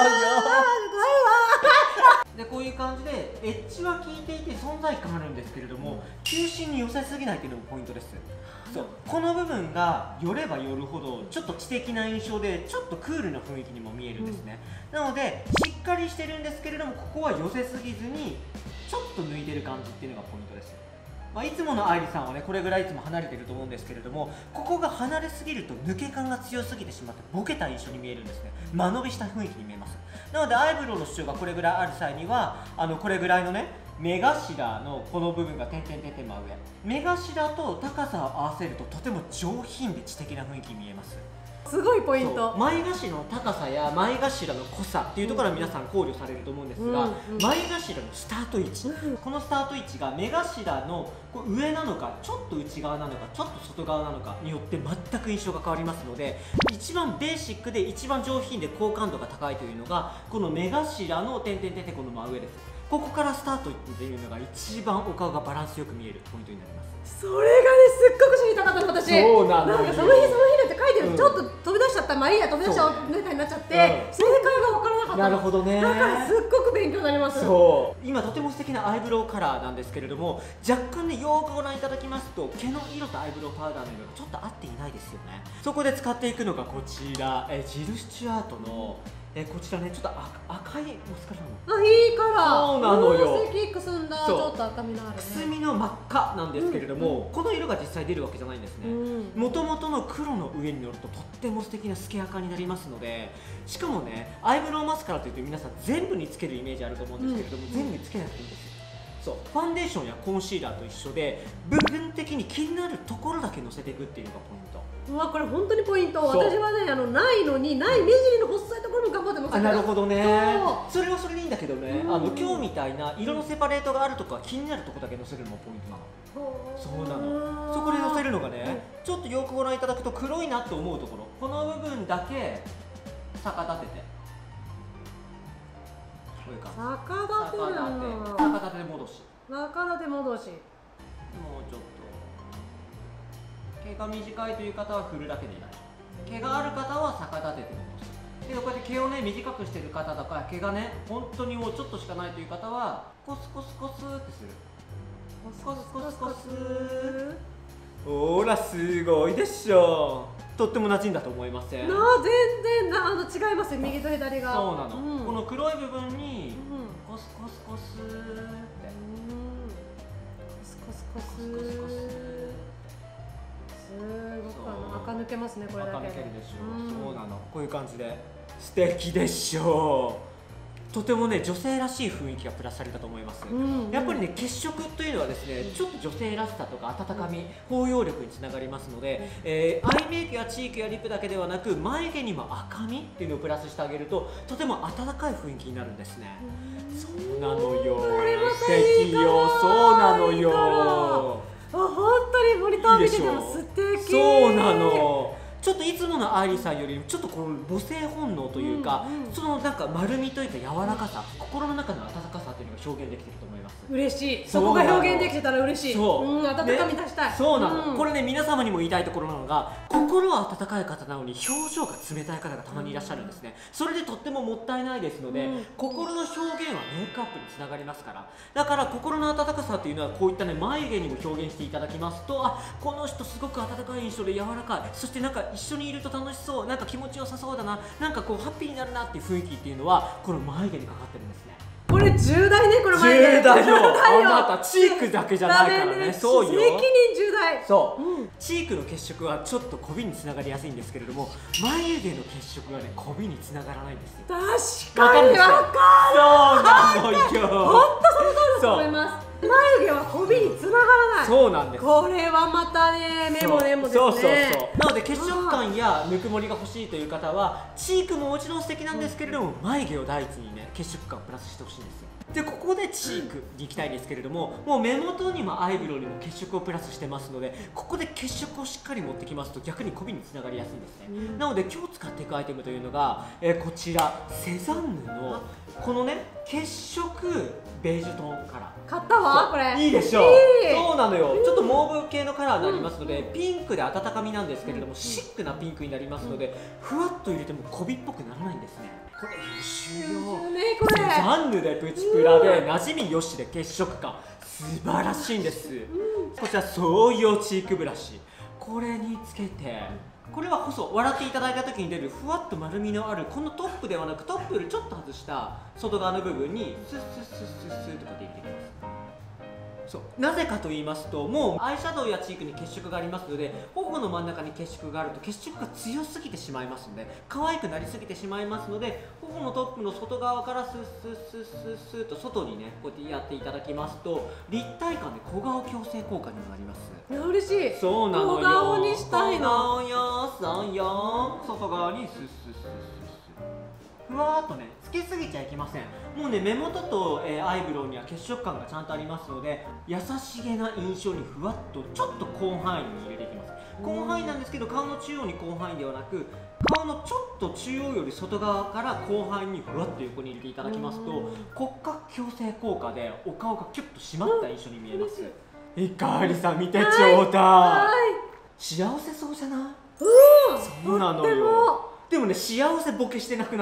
でこういう感じでエッジは効いていて存在感あるんですけれども、中心に寄せすぎないっていうのもポイントです。そうこの部分が寄れば寄るほどちょっと知的な印象でちょっとクールな雰囲気にも見えるんですね。なのでしっかりしてるんですけれども、ここは寄せすぎずにちょっと抜いてる感じっていうのがポイントです。いつもの愛理さんはねこれぐらいいつも離れてると思うんですけれども、ここが離れすぎると抜け感が強すぎてしまってボケた印象に見えるんですね。間延びした雰囲気に見えます。なのでアイブロウの主張がこれぐらいある際にはこれぐらいのね目頭のこの部分が点々点々真上、目頭と高さを合わせるととても上品で知的な雰囲気に見えます。 すごいポイント。 前頭の高さや前頭の濃さっていうところは皆さん考慮されると思うんですが、前頭のスタート位置、このスタート位置が目頭の上なのかちょっと内側なのかちょっと外側なのかによって全く印象が変わりますので、一番ベーシックで一番上品で好感度が高いというのがこの目頭の点々点々この真上です。ここからスタートっていうのが一番お顔がバランスよく見えるポイントになります。 それがねすっごく知りたかったの私。 そうなのよ。 なんかその日って書いてる、ちょっと飛び出しちゃった、まあいいや飛び出しちゃうみたいになっちゃって、正解が分からなかった。 なるほどね。 だからすっごく勉強になります。 そう今とても素敵なアイブロウカラーなんですけれども、若干ねよーくご覧いただきますと毛の色とアイブロウパウダーの色がちょっと合っていないですよね。そこで使っていくのがこちらジル・スチュアートのこちらねちょっと赤いマスカラなの。 いいカラー。 そうなのよ。 素敵くすんだ。ちょっとと赤みのあるね。 くすみの真っ赤なんですけれども、この色が実際出るわけじゃないんですね。もともとの黒の上に乗るととっても素敵な透け赤になりますので、しかもね、アイブロウマスカラというと皆さん全部につけるイメージあると思うんですけれども、全部につけなくていいんですよ。そう、ファンデーションやコンシーラーと一緒で部分的に気になるところだけのせていくっていうのがポイント。 うわ、これ本当にポイント。私はね、ないのにない目尻の細いところも頑張ってます。 なるほどね。それはそれでいいんだけどね、今日みたいな色のセパレートがあるとか気になるところだけのせるのもポイントなの。そうなの。そこでのせるのがね、ちょっとよくご覧いただくと黒いなと思うところ、この部分だけ逆立てて、こういう感じ。逆立てで戻し。 逆立て戻し。 もうちょっと毛が短いという方は振るだけでいい。毛がある方は逆立てて戻す。けどこうやって毛をね短くしてる方とか、毛がね本当にもうちょっとしかないという方はコスコスコスってする。コスコスコス。ほらすごいでしょ。とっても馴染んだと思いません？ 全然違いますよ、右と左が。そうなの。この黒い部分にコスコスコスって。 コスコスコス。すごく垢抜けますね、これだけ。 垢抜けるでしょ。そうなの。こういう感じで素敵でしょう。とてもね女性らしい雰囲気がプラスされたと思います。やっぱりね血色というのはですね、ちょっと女性らしさとか温かみ、包容力につながりますので、アイメイクやチークやリップだけではなく眉毛にも赤みっていうのをプラスしてあげるととても温かい雰囲気になるんですね。そうなのよ。素敵よ。そうなのよ。 本当にモニター見てても素敵。 そうなの。ちょっといつものアイリーさんよりちょっとこの母性本能というか、そのなんか丸みというか柔らかさ、心の中の温かさというのが表現できていると思います。 嬉しい。そこが表現できてたら嬉しい。温かみ出したい。 そうなの。これね皆様にも言いたいところなのが、心は温かい方なのに表情が冷たい方がたまにいらっしゃるんですね。それでとってももったいないですので、心の表現はメイクアップにつながりますから。だから心の温かさというのはこういったね眉毛にも表現していただきますと、あ、この人すごく温かい印象で柔らかい、そしてなんか一緒にいると楽しそう、なんか気持ちよさそうだな、なんかこうハッピーになるなっていう雰囲気っていうのはこの眉毛にかかってるんですね。 これ重大ね、この眉毛。 重大よ。あなたチークだけじゃないからね。そうよ。 責任重大。 そう。チークの血色はちょっと媚びにつながりやすいんですけれども、眉毛の血色はね媚びにつながらないんですよ。 確かにわかる。 そうなのよ。 本当その通りだと思います。眉毛は媚びにつながらない。 そうなんです。 これはまたね、目もねもですね。 なので血色感やぬくもりが欲しいという方はチークももちろん素敵なんですけれども、眉毛を第一にね血色感をプラスしてほしいんですよ。でここでチークに行きたいんですけれども、もう目元にもアイブロウにも血色をプラスしてますので、ここで血色をしっかり持ってきますと逆に媚びにつながりやすいんですね。なので今日使っていくアイテムというのが、こちらセザンヌのこのね血色ベージュトーンカラー。 買ったわこれ。 いいでしょう。そうなのよ。ちょっとモーブ系のカラーになりますので、ピンクで温かみなんですけれども、シックなピンクになりますので、ふわっと入れても媚びっぽくならないんですね。これ優秀よ。セザンヌでプチプラで馴染みよしで血色感素晴らしいんです。こちら総用チークブラシ、これにつけて、これは細、笑っていただいた時に出るふわっと丸みのあるこのトップではなく、トップよりちょっと外した外側の部分にスッスッスッスッスッとかって入れていきます。そうなぜかと言いますと、もうアイシャドウやチークに血色がありますので、頬の真ん中に血色があると血色が強すぎてしまいますので、可愛くなりすぎてしまいますので、頬のトップの外側からスッスッスッスッスッと外にねこうやってやっていただきますと、立体感で小顔矯正効果にもなります。 いや嬉しい。 そうなのよ。 小顔にしたいの。 小顔よ、そうよ。外側にスッスッスッスッスッ、ふわーっとねつけすぎちゃいけません。もうね目元と、アイブロウには血色感がちゃんとありますので、優しげな印象にふわっとちょっと広範囲に入れていきます。広範囲なんですけど、顔の中央に広範囲ではなく、顔のちょっと中央より外側から広範囲にふわっと横に入れていただきますと、骨格矯正効果でお顔がキュッと締まった印象に見えます。いかありさん見てちょうだい。幸せそうじゃない？そうなのよ。でもね幸せボケしてなくない？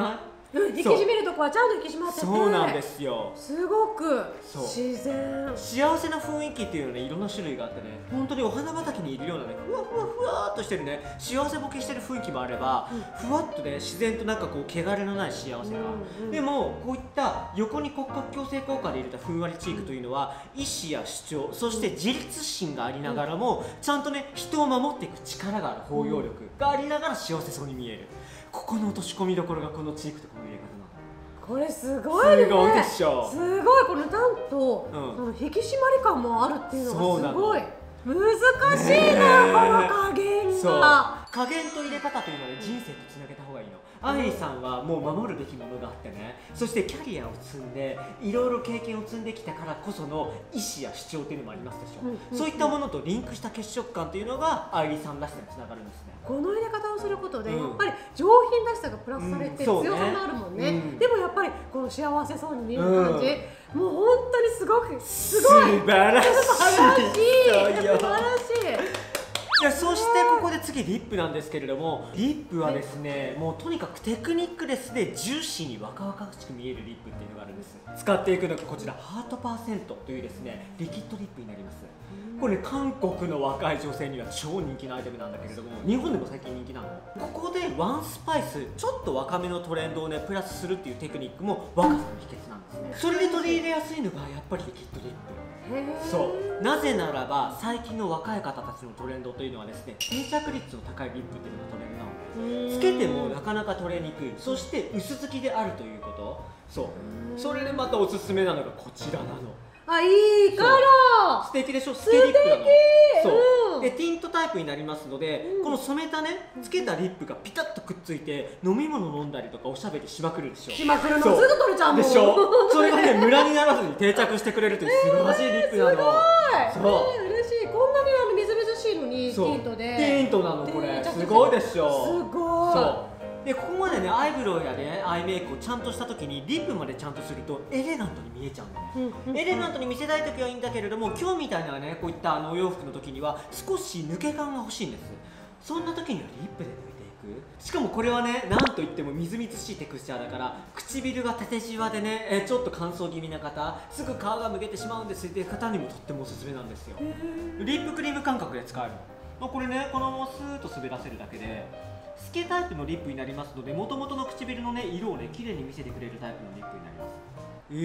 引き締めるとこはちゃんと引き締まってて、 そうなんですよ。 すごくそう自然、 幸せな雰囲気っていうのね、いろんな種類があってね、本当にお花畑にいるようなね、ふわふわふわっとしてるね、幸せぼけしてる雰囲気もあれば、ふわっとね、自然となんかこう汚れのない幸せが、でもこういった横に骨格矯正効果で入れたふんわりチークというのは、意志や主張、そして自立心がありながらも、ちゃんとね、人を守っていく力がある包容力がありながら幸せそうに見える。ここの落とし込みどころがこのチークとこの入れ方なの。 これすごいね。 すごいでしょ。 すごい、このなんと、その引き締まり感もあるっていうのがすごい難しいな、この加減が。 加減と入れ方というのは、ね、人生とつなげた方がいいの。アイリーさんはもう守るべきものがあってね、そしてキャリアを積んでいろいろ経験を積んできたからこその意思や主張というのもありますでしょ、そういったものとリンクした血色感というのがアイリーさんらしさにつながるんですね。 この入れ方をすることで、やっぱり上品らしさがプラスされて、強さもあるもんね、でもやっぱりこの幸せそうに見える感じ、もう本当にすごくすごい素晴らしい素晴らしい。 いや、そしてここで次リップなんですけれども、リップはですね、もうとにかくテクニックレスでジューシーに若々しく見えるリップっていうのがあるんです。使っていくのがこちらハートパーセントというですね、リキッドリップになります。これね、韓国の若い女性には超人気のアイテムなんだけれども、日本でも最近人気なの。ここでワンスパイス、ちょっと若めのトレンドをねプラスするっていうテクニックも若さの秘訣なんですね。それで取り入れやすいのがやっぱりリキッドリップ。そうなぜならば最近の若い方たちのトレンドというのはですね、定着率の高いリップっていうのがトレンドなの。つけてもなかなか取れにくい、そして薄付きであるということ。それでまたおすすめなのがこちらなの。 あ、いいカラー、 素敵でしょ。ステリップなの。そうでティントタイプになりますので、この染めたねつけたリップがピタッとくっついて飲み物飲んだりとかおしゃべりしまくるでしょ。 しまくるのすぐ取れちゃうもんでしょ。それがねムラにならずに定着してくれるという素晴らしいリップなの。 すごい嬉しい。こんなにみずみずしいのにティントで。 ティントなのこれ。すごいでしょ。 すごい。 そうでここまでねアイブロウやねアイメイクをちゃんとした時にリップまでちゃんとするとエレガントに見えちゃうんだね。エレガントに見せたい時はいいんだけれども、今日みたいなねこういったお洋服の時には少し抜け感が欲しいんです。そんな時にはリップで抜いていく。しかもこれはねなんといってもみずみずしいテクスチャーだから、唇が縦じわでねちょっと乾燥気味な方、すぐ皮がむけてしまうんですっていう方にもとってもおすすめなんですよ。リップクリーム感覚で使えるの。これねこのままスーッと滑らせるだけでスケタイプのリップになりますので、もともとの唇のね色をね綺麗に見せてくれるタイプのリップになります。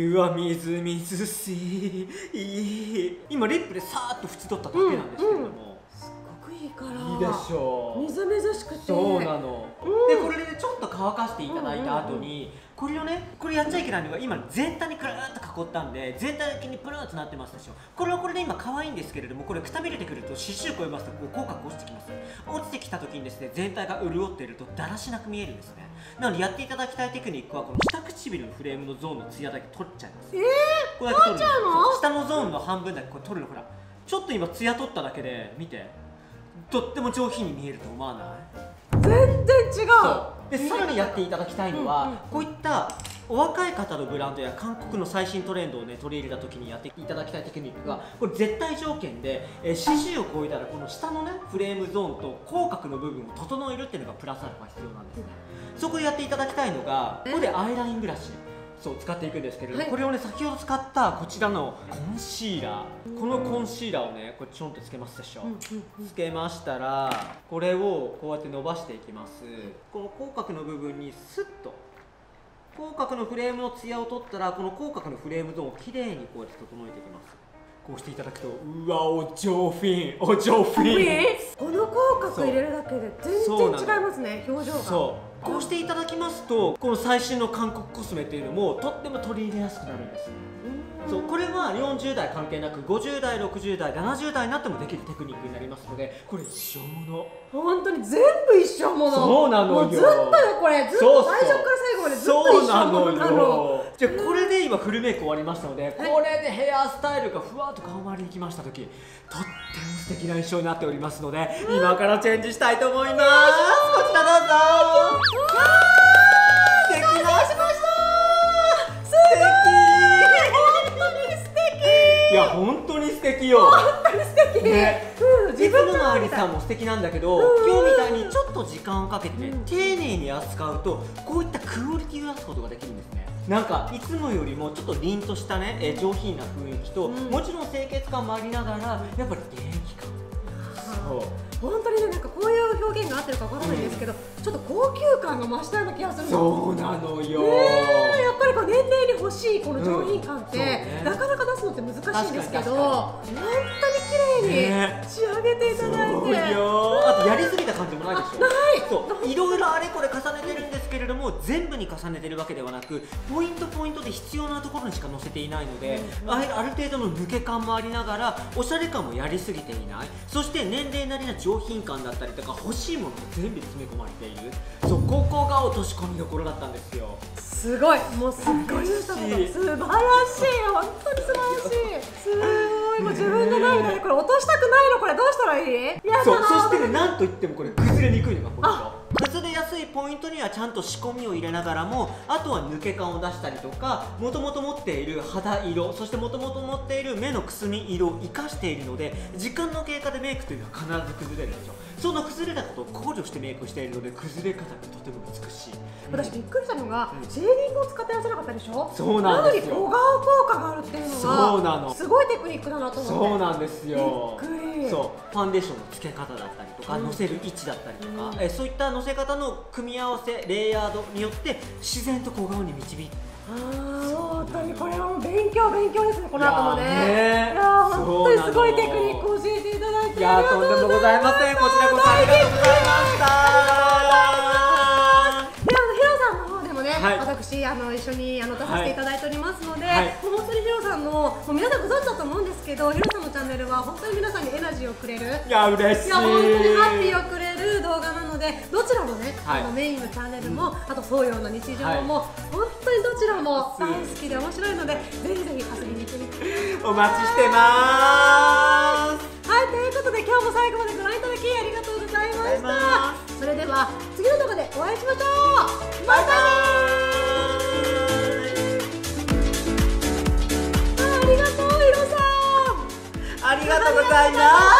うわみずみずしい。今リップでさーっと縁取っただけなんですけれども、 すっごくいいから。 いいでしょう。 みずみずしくて。 そうなの。でこれでねちょっと乾かしていただいた後に、これをねこれやっちゃいけないのが、今全体にくるーっと囲ったんで全体的にプルーっとなってますでしょ。これはこれで今可愛いんですけれども、これくたびれてくると刺繍超えますとこう口角落ちてきます。落ちてきた時にですね全体が潤っているとだらしなく見えるんですね。なのでやっていただきたいテクニックはこの下唇のフレームのゾーンのツヤだけ取っちゃいます。これだけ取るの。下のゾーンの半分だけこれ取るの。ほらちょっと今ツヤ取っただけで見て、とっても上品に見えると思わない？ 全然違う。 でさらにやっていただきたいのは、こういったお若い方のブランドや韓国の最新トレンドをね取り入れた時にやっていただきたいテクニックが、これ絶対条件で、刺繍を超えたらこの下のねフレームゾーンと口角の部分を整えるっていうのがプラスアルファ必要なんですね。そこでやっていただきたいのが、ここでアイラインブラシ使っていくんですけれども、これをね先ほど使ったこちらのコンシーラー、このコンシーラーをねこれちょんとつけますでしょ。つけましたらこれをこうやって伸ばしていきます。この口角の部分にスッと口角のフレームのツヤを取ったら、この口角のフレームゾーンをきれいにこうやって整えていきます。こうしていただくと、うわお上品お上品。 この口角入れるだけで全然違いますね、表情が。 こうしていただきますと、この最新の韓国コスメっていうのもとっても取り入れやすくなるんですね。これは40代関係なく50代60代70代になってもできるテクニックになりますので、これ一生もの。 本当に全部一生もの。 そうなのよ。 もうずっとよこれ、ずっと最初から最後までずっと一生ものなの。 じゃあこれで今フルメイク終わりましたので、これでヘアスタイルがふわっと顔周りにきました時、とっても素敵な印象になっておりますので、今からチェンジしたいと思います。こちらどうぞ。できました。素敵。いや本当に素敵よ。 本当に素敵。 ね、 自分のアリさんも素敵なんだけど、今日みたいにちょっと時間をかけてね、丁寧に扱うとこういったクオリティを出すことができるんですね。なんかいつもよりもちょっと凛としたね、上品な雰囲気と、もちろん清潔感もありながらやっぱり元気感。そう本当にね、なんかこういう表現が合ってるかわからないんですけど、ちょっと高級感が増したような気がするの。 そうなのよ。 やっぱりこう年齢に欲しいこの上品感って、なかなか出すのって難しいんですけど、本当に綺麗に仕上げていただいて、 そうよ。あとやりすぎた感じもないでしょ。 ない。 そう、いろいろあれこれ重ねてるんですけれども、全部に重ねてるわけではなく、ポイントポイントで必要なところにしか載せていないので、ある程度の抜け感もありながらおしゃれ感もやりすぎていない、そして年齢なりな上品感だったりとか欲しいものが全部詰め込まれている。そう、ここが落とし込みどころだったんですよ。 すごい、もうすっごい素晴らしい、本当に素晴らしい。すごい、もう自分のないのでこれ落としたくないの、これどうしたらいい？ そう、そしてね、なんといってもこれ崩れにくいのがポイント。崩れやすいポイントにはちゃんと仕込みを入れながらも、あとは抜け感を出したりとか、もともと持っている肌色、そしてもともと持っている目のくすみ色を生かしているので、時間の経過でメイクというのは必ず崩れるんですよ。その崩れたことを考慮してメイクしているので、崩れ方がとても美しい。 私びっくりしたのが、シェーディングを使ってらっしゃなかったでしょ。 そうなんですよ。 なのに小顔効果があるっていうのが、 そうなの、 すごいテクニックだなと思って。 そうなんですよ。 びっくり。 そう、ファンデーションの付け方だったりとか、のせる位置だったりとか、そういったのせ方の組み合わせ、レイヤードによって自然と小顔に導いて。 本当にこれはもう勉強ですね、この後もね。 いや本当にすごいテクニックを教えていただいて、 いや、とんでもございません。こちらこそありがとうございました。 ヒロさんの方でもね、私一緒に出させていただいておりますので、もう本当にヒロさんの、もう皆さんご存知だと思うんですけど、ヒロさんのチャンネルは本当に皆さんにエナジーをくれる、 いや、嬉しい。 いや、本当にハッピーをくれる動画なので、どちらもね、メインのチャンネルも、あと東洋の日常も、本当にどちらも大好きで面白いので、ぜひぜひ遊びに行ってみてください。 お待ちしてまーす。 はい、ということで今日も最後までご覧いただきありがとうございました。それでは次の動画でお会いしましょう。またねー。ありがとう、ヒロさん。 ありがとうございます。